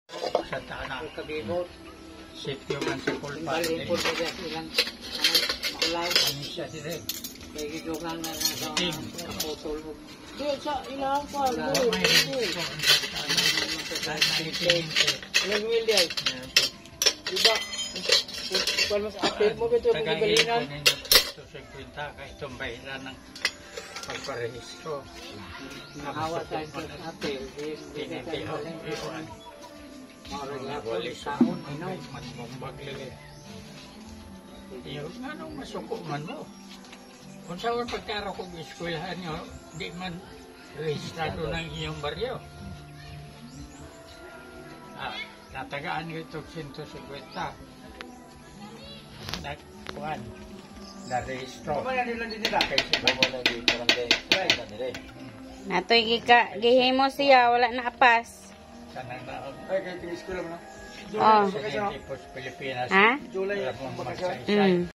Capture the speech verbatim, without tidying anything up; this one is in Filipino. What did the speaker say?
Sa tanah. Kabibot. Sityo man sa Kulpa. Balik po sa ilang makulay. Ano siya dire? Kaya gidugang na sa kaputol. Di, sa ilang pa. Ilang William. Diba? Kung mas update mo ito yung galingan. Ito sa kwenta ka itong bahiran ng pagparehistro. Nakawa sa akin sa apel. Tinitiyo. Iwan. Mga po, Wali sa sahon, inaw. matmumbag lili. Iyo, nga nung masuko man mo. Kung saan pagkara kong eskwelahan nyo, di man rehistrado ng iyong baryo. Ah, natagaan nyo ito one fifty. Nagkuhan. Na-rehistro. Kumaya nila din nila. Kasi ba mo na di barangay na nila. Natoy gika, gihimo siya, wala na apas. Sana na. Ay, kaya tingis ko lang na. Oh. Sa Pilipinas. Ha? July, Wala mong bakasyon. magsaysay. Mm.